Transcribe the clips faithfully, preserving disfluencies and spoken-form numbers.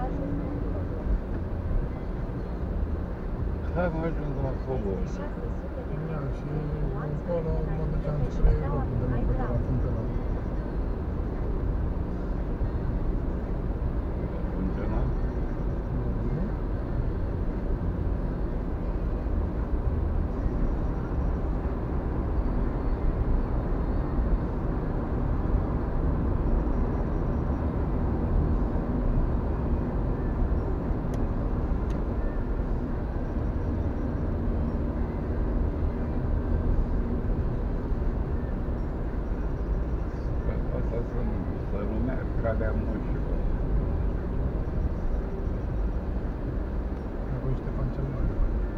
Hai mă ajung la Cobor. Ia, și încolo mă duceam spre locul de muncă de la Fântână. Fântână? Asta să numească calea moșilor. Acolo Ștefan cel Mare.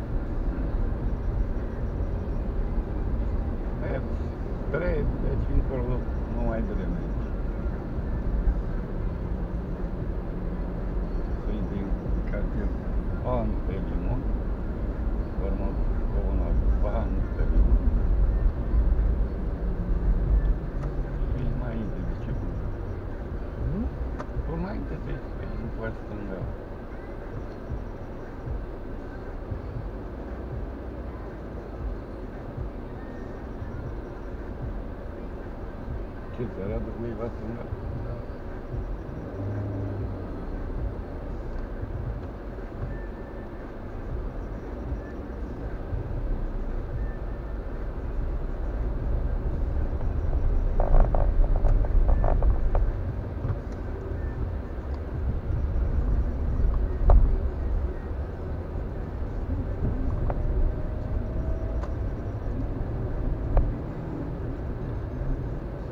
Trei, deci încolo nu mai vrem aici. Să intri în cartier Pantelimon, urmă Covona Pantelimon. Și mai înainte de ce? Până înainte de ce? În pe stânga. Ce ți arată cuiva stânga?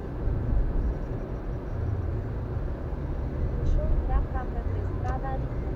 Ușor dreapta către strada Ricu.